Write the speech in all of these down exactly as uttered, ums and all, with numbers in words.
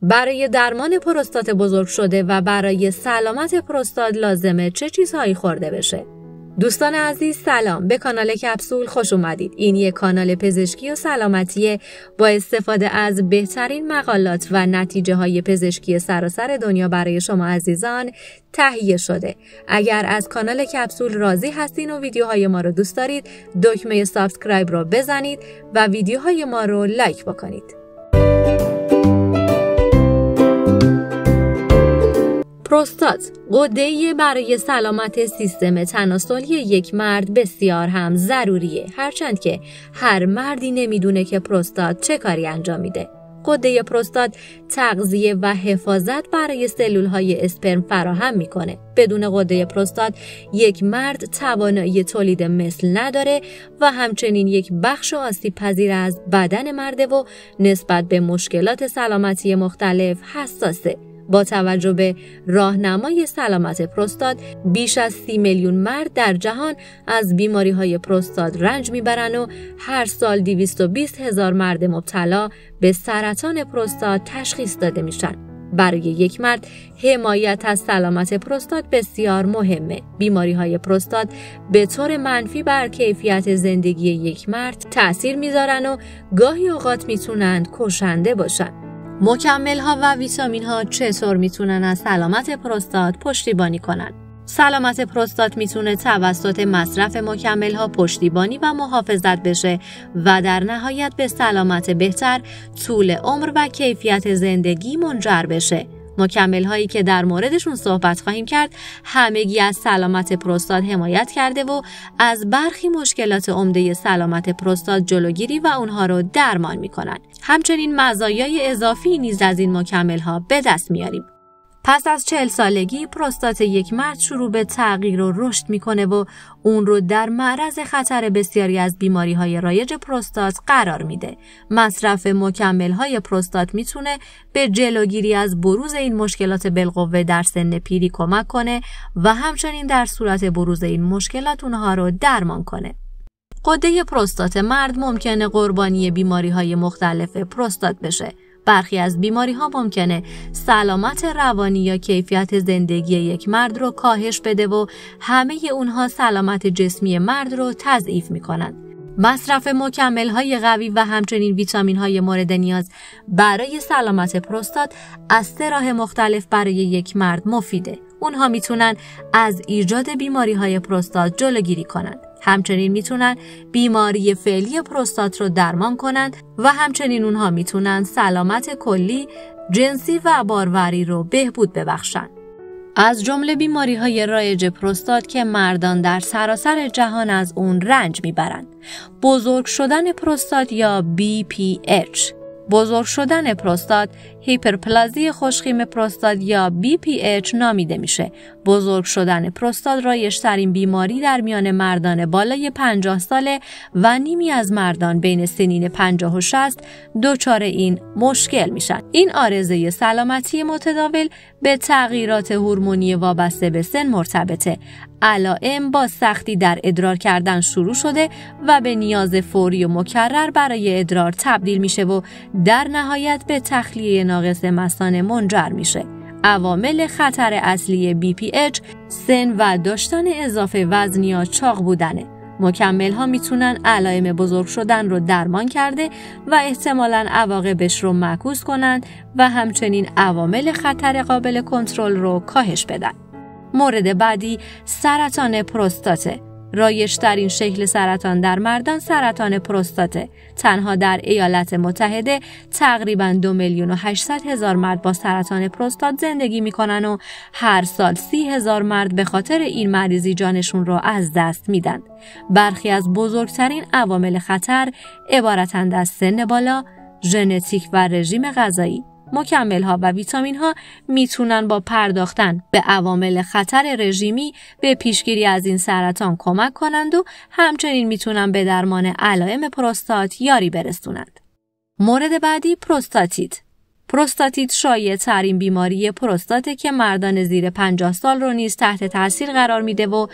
برای درمان پروستات بزرگ شده و برای سلامت پروستات لازمه چه چیزهایی خورده بشه؟ دوستان عزیز سلام، به کانال کپسول خوش اومدید. این یک کانال پزشکی و سلامتی با استفاده از بهترین مقالات و نتیجه های پزشکی سراسر دنیا برای شما عزیزان تهیه شده. اگر از کانال کپسول راضی هستین و ویدیوهای ما رو دوست دارید، دکمه سابسکرایب رو بزنید و ویدیوهای ما رو لایک بکنید. پروستات غده‌ای برای سلامت سیستم تناسلی یک مرد بسیار هم ضروریه، هرچند که هر مردی نمیدونه که پروستات چه کاری انجام میده. غده پروستات تغذیه و حفاظت برای سلول‌های اسپرم فراهم میکنه. بدون غده پروستات یک مرد توانایی تولید مثل نداره و همچنین یک بخش آسیب پذیر از بدن مرده و نسبت به مشکلات سلامتی مختلف حساسه. با توجه به راهنمای سلامت پروستات، بیش از سی میلیون مرد در جهان از بیماری‌های پروستات رنج میبرن و هر سال دویست و بیست هزار مرد مبتلا به سرطان پروستات تشخیص داده میشن. برای یک مرد حمایت از سلامت پروستات بسیار مهمه. بیماری‌های پروستات به طور منفی بر کیفیت زندگی یک مرد تأثیر میذارن و گاهی اوقات میتونن کشنده باشن. مکمل ها و ویتامین ها چطور میتونن از سلامت پروستات پشتیبانی کنن؟ سلامت پروستات میتونه توسط مصرف مکمل ها پشتیبانی و محافظت بشه و در نهایت به سلامت بهتر، طول عمر و کیفیت زندگی منجر بشه. مکمل هایی که در موردشون صحبت خواهیم کرد همگی از سلامت پروستات حمایت کرده و از برخی مشکلات عمده سلامت پروستات جلوگیری و اونها رو درمان میکنن. همچنین مزایای اضافی نیز از این مکمل ها به دست میاریم. پس از چهل سالگی پروستات یک مرد شروع به تغییر و رشد میکنه و اون رو در معرض خطر بسیاری از بیماری‌های رایج پروستات قرار میده. مصرف مکمل‌های پروستات میتونه به جلوگیری از بروز این مشکلات بالقوه در سن پیری کمک کنه و همچنین در صورت بروز این مشکلات اونها رو درمان کنه. غده پروستات مرد ممکنه قربانی بیماری‌های مختلف پروستات بشه. برخی از بیماری ها ممکنه سلامت روانی یا کیفیت زندگی یک مرد رو کاهش بده و همه اونها سلامت جسمی مرد رو تضعیف میکنن. مصرف مکمل های قوی و همچنین ویتامین های مورد نیاز برای سلامت پروستات از سه راه مختلف برای یک مرد مفیده. اونها میتونن از ایجاد بیماری های پروستات جلوگیری کنند. همچنین میتونن بیماری فعلی پروستات رو درمان کنند و همچنین اونها میتونن سلامت کلی، جنسی و باروری رو بهبود ببخشن. از جمله بیماری های رایج پروستات که مردان در سراسر جهان از اون رنج میبرند: بزرگ شدن پروستات یا بی پی اچ، بزرگ شدن پروستات، هیپرپلازی خوشخیم پروستات یا بی پی اچ نامیده میشه. بزرگ شدن پروستات رایج‌ترین بیماری در میان مردان بالای پنجاه ساله و نیمی از مردان بین سنین پنجاه و شصت دچار این مشکل میشن. این عارضه سلامتی متداول به تغییرات هورمونی وابسته به سن مرتبطه. علائم با سختی در ادرار کردن شروع شده و به نیاز فوری و مکرر برای ادرار تبدیل میشه و در نهایت به تخلیه ناقص مثانه منجر میشه. عوامل خطر اصلی بی پی اچ سن و داشتن اضافه وزن یا چاق بودنه. مکمل ها میتونن علائم بزرگ شدن رو درمان کرده و احتمالاً عواقبش رو معکوس کنند و همچنین عوامل خطر قابل کنترل رو کاهش بدن. مورد بعدی سرطان پروستاته. رایج‌ترین شکل سرطان در مردان سرطان پروستاته. تنها در ایالات متحده تقریباً دو میلیون و هشتصد هزار مرد با سرطان پروستات زندگی میکنن و هر سال سی هزار مرد به خاطر این مریضی جانشون رو از دست میدن. برخی از بزرگترین عوامل خطر عبارتند از سن بالا، ژنتیک و رژیم غذایی. مکمل ها و ویتامین ها میتونن با پرداختن به عوامل خطر رژیمی به پیشگیری از این سرطان کمک کنند و همچنین میتونن به درمان علائم پروستات یاری برسونند. مورد بعدی پروستاتیت. پروستاتیت شایع ترین بیماری پروستاته که مردان زیر پنجاه سال رو نیز تحت تاثیر قرار میده و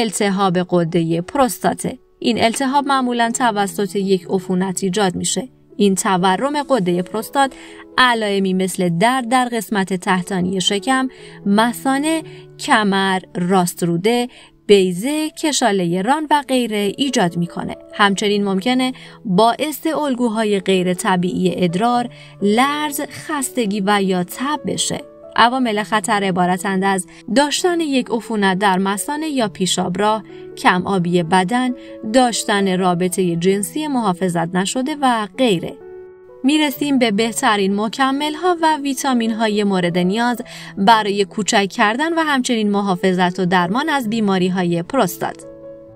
التهاب غده پروستاته. این التهاب معمولاً توسط یک عفونت ایجاد میشه. این تورم غده پروستات علائمی مثل درد در قسمت تحتانی شکم، مثانه، کمر، راست روده، بیضه، کشاله ران و غیره ایجاد میکنه. همچنین ممکنه باعث الگوهای غیر طبیعی ادرار، لرز، خستگی و یا تب بشه. عوامل خطر عبارتند از داشتن یک عفونت در مثانه یا پیشابراه، کم آبی بدن، داشتن رابطه جنسی محافظت نشده و غیره. میرسیم به بهترین مکمل ها و ویتامین های مورد نیاز برای کوچک کردن و همچنین محافظت و درمان از بیماری های پروستات.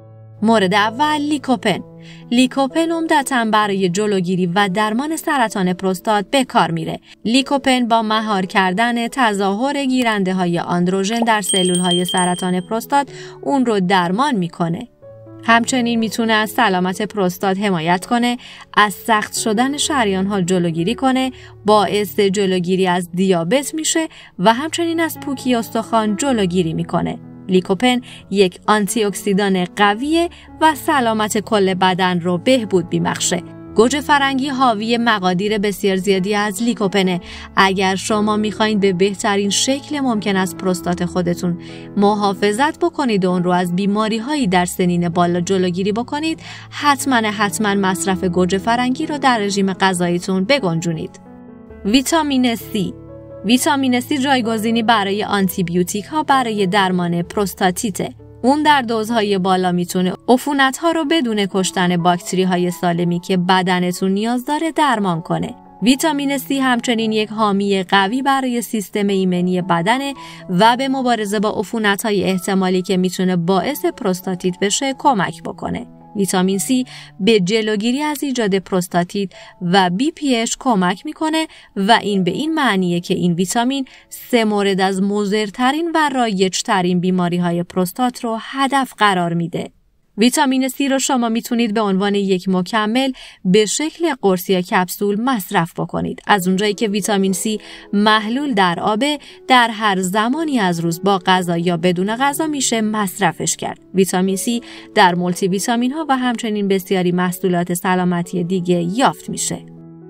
مورد اول لیکوپن. لیکوپن عمدتاً برای جلوگیری و درمان سرطان پروستات به کار میره. لیکوپن با مهار کردن تظاهر گیرنده های آندروژن در سلول های سرطان پروستات اون رو درمان میکنه. همچنین میتونه از سلامت پروستات حمایت کنه، از سخت شدن شریان ها جلوگیری کنه، باعث جلوگیری از دیابت میشه و همچنین از پوکی استخوان جلوگیری میکنه. لیکوپن یک آنتی اکسیدان قویه و سلامت کل بدن رو بهبود میبخشه. گوجه فرنگی حاوی مقادیر بسیار زیادی از لیکوپنه. اگر شما میخواین به بهترین شکل ممکن از پروستات خودتون محافظت بکنید و اون رو از بیماری هایی در سنین بالا جلوگیری بکنید، حتما حتما مصرف گوجه فرنگی رو در رژیم غذاییتون بگنجونید. ویتامین C. ویتامین C جایگزینی برای آنتی بیوتیک ها برای درمان پروستاتیته. اون در دوزهای بالا میتونه عفونت‌ها رو بدون کشتن باکتری های سالمی که بدنتون نیاز داره درمان کنه. ویتامین C همچنین یک حامی قوی برای سیستم ایمنی بدنه و به مبارزه با عفونت‌های احتمالی که میتونه باعث پروستاتیت بشه کمک بکنه. ویتامین C به جلوگیری از ایجاد پروستاتیت و بی پی اچ کمک میکنه و این به این معنیه که این ویتامین سه مورد از مضرترین و رایج‌ترین بیماری‌های پروستات رو هدف قرار میده. ویتامین C رو شما میتونید به عنوان یک مکمل به شکل قرص یا کپسول مصرف بکنید. از اونجایی که ویتامین C محلول در آبه، در هر زمانی از روز با غذا یا بدون غذا میشه مصرفش کرد. ویتامین C در مولتی ویتامین ها و همچنین بسیاری محصولات سلامتی دیگه یافت میشه.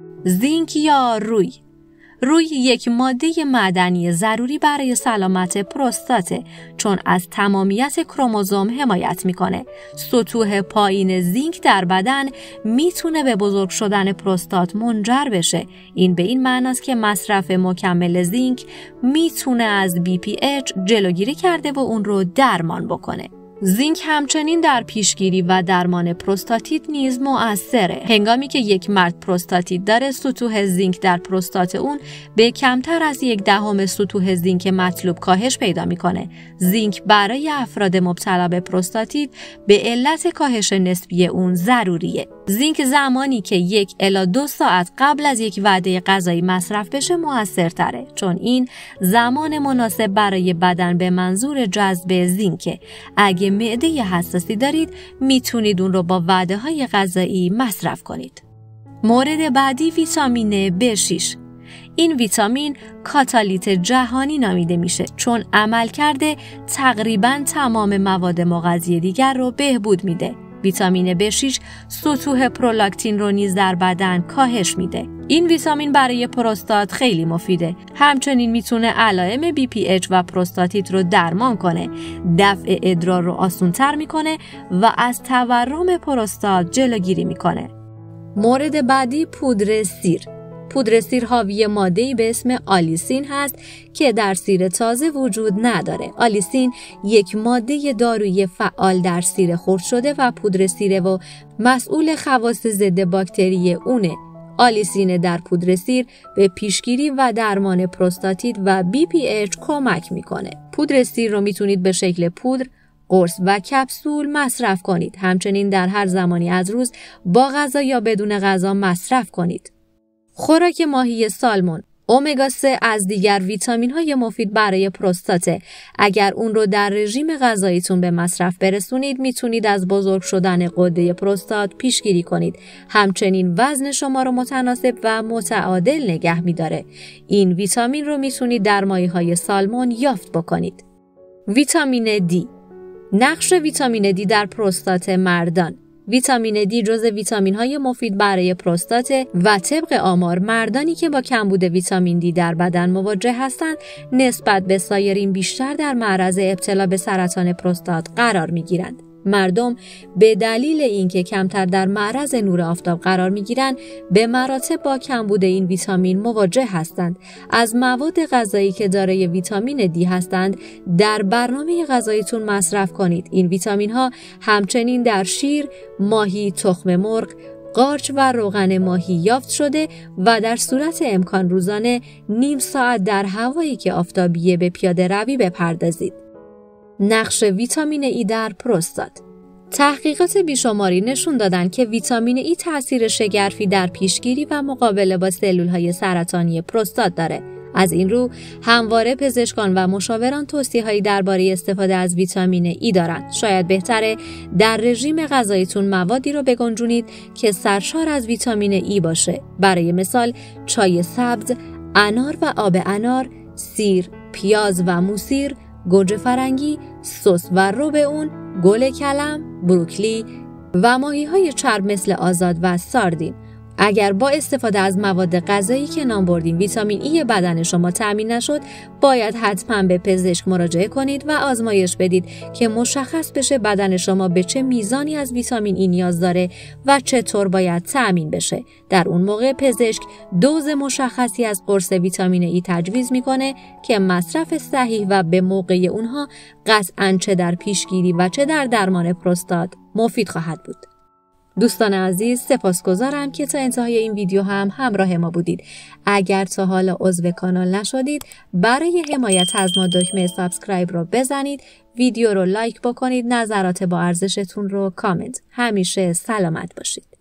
زینک یا روی. روی یک ماده معدنی ضروری برای سلامت پروستاته، چون از تمامیت کروموزوم حمایت میکنه. سطوح پایین زینک در بدن میتونه به بزرگ شدن پروستات منجر بشه. این به این معناست که مصرف مکمل زینک میتونه از بی پی اچ جلوگیری کرده و اون رو درمان بکنه. زینک همچنین در پیشگیری و درمان پروستاتیت نیز مؤثره. هنگامی که یک مرد پروستاتیت داره، سطوح زینک در پروستات اون به کمتر از یک دهم سطوح زینک مطلوب کاهش پیدا میکنه. زینک برای افراد مبتلا به پروستاتیت به علت کاهش نسبی اون ضروریه. زینک زمانی که یک الی دو ساعت قبل از یک وعده غذایی مصرف بشه موثرتره، چون این زمان مناسب برای بدن به منظور جذب زینکه. اگه معده حساسی دارید میتونید اون رو با وعده های غذایی مصرف کنید. مورد بعدی ویتامین بی شش. این ویتامین کاتالیت جهانی نامیده میشه، چون عمل کرده تقریباً تمام مواد مغذی دیگر رو بهبود میده. ویتامین بی شش سطوح پرولاکتین رو نیز در بدن کاهش میده. این ویتامین برای پروستات خیلی مفیده. همچنین میتونه علائم بی پی اچ و پروستاتیت رو درمان کنه، دفع ادرار رو آسان‌تر میکنه و از تورم پروستات جلوگیری میکنه. مورد بعدی پودر سیر. پودر سیر حاوی ماده‌ای به اسم آلیسین هست که در سیر تازه وجود نداره. آلیسین یک ماده دارویی فعال در سیر خرد شده و پودر سیره و مسئول خواص ضد باکتری اونه. آلیسین در پودر سیر به پیشگیری و درمان پروستاتیت و بی پی اچ کمک میکنه. پودر سیر رو میتونید به شکل پودر، قرص و کپسول مصرف کنید. همچنین در هر زمانی از روز با غذا یا بدون غذا مصرف کنید. خوراک ماهی سالمون. امگا سه از دیگر ویتامین های مفید برای پروستاته. اگر اون رو در رژیم غذاییتون به مصرف برسونید میتونید از بزرگ شدن غده پروستات پیشگیری کنید. همچنین وزن شما رو متناسب و متعادل نگه میداره. این ویتامین رو میتونید در ماهی های سالمون یافت بکنید. ویتامین دی. نقش ویتامین دی در پروستات مردان. ویتامین دی جزو ویتامین‌های مفید برای پروستات و طبق آمار مردانی که با کمبود ویتامین دی در بدن مواجه هستند نسبت به سایرین بیشتر در معرض ابتلا به سرطان پروستات قرار می‌گیرند. مردم به دلیل اینکه کمتر در معرض نور آفتاب قرار می‌گیرند به مراتب با کمبود این ویتامین مواجه هستند. از مواد غذایی که دارای ویتامین دی هستند در برنامه غذاییتون مصرف کنید. این ویتامین‌ها همچنین در شیر، ماهی، تخم مرغ، قارچ و روغن ماهی یافت شده و در صورت امکان روزانه نیم ساعت در هوایی که آفتابیه به پیاده روی بپردازید. نقش ویتامین ای در پروستات. تحقیقات بیشماری نشون دادن که ویتامین ای تأثیر شگرفی در پیشگیری و مقابله با سلولهای سرطانی پروستات داره. از این رو همواره پزشکان و مشاوران توصیه‌هایی درباره استفاده از ویتامین ای دارند. شاید بهتره در رژیم غذاییتون موادی رو بگنجونید که سرشار از ویتامین ای باشه. برای مثال چای سبز، انار و آب انار، سیر، پیاز و موسیر، گوجه فرنگی، سس و رب اون، گل کلم، بروکلی و ماهی‌های چرب مثل آزاد و ساردین. اگر با استفاده از مواد غذایی که نام بردیم ویتامین ای بدن شما تأمین نشد، باید حتما به پزشک مراجعه کنید و آزمایش بدید که مشخص بشه بدن شما به چه میزانی از ویتامین ای نیاز داره و چطور باید تأمین بشه. در اون موقع پزشک دوز مشخصی از قرص ویتامین ای تجویز میکنه که مصرف صحیح و به موقع اونها قطعاً چه در پیشگیری و چه در درمان پروستات مفید خواهد بود. دوستان عزیز، سپاسگزارم که تا انتهای این ویدیو هم همراه ما بودید. اگر تا حالا عضو کانال نشدید، برای حمایت از ما دکمه سابسکرایب رو بزنید، ویدیو رو لایک بکنید، نظرات با ارزشتون رو کامنت. همیشه سلامت باشید.